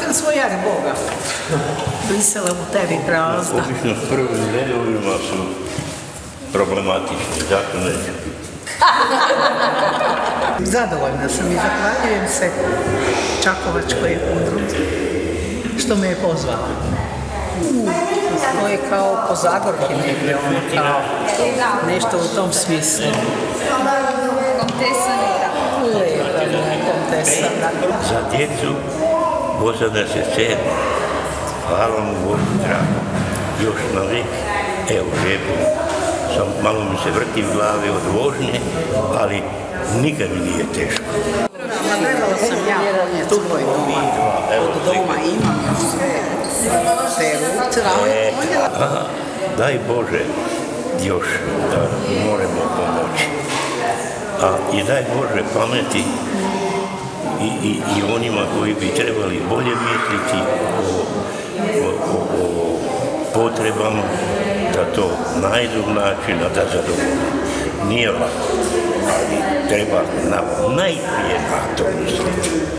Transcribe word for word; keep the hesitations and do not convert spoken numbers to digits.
li svojak Boga? Brisela u tebi prazda. Obično s prvim redovima su problematični, zato neću biti. Zadovoljna sam i zahvaljujem se Čakovačkoj udruzi što me je pozvala. To je kao po Zagorki negdje, ono kao nešto u tom smislu. Komtesa Nera. Lepa, komtesa, da. Za djecu posada se sedam. Hvala mu Bogu drago. Još na vek, evo lijepo. Sam, malo mi se vrti v glavi od vožnje, ali nikad mi nije teško. Ma gledala sam ja tu tvoj doma, od doma imam još sve te ruce. Aha, daj Bože još da moramo pomoći. A i daj Bože pameti i, i, i onima koji bi trebali bolje misliti o, o, o, o potrebama, da to najdu načina da zadovoljimo. Nije lako, ali treba na, najprije na to misliti.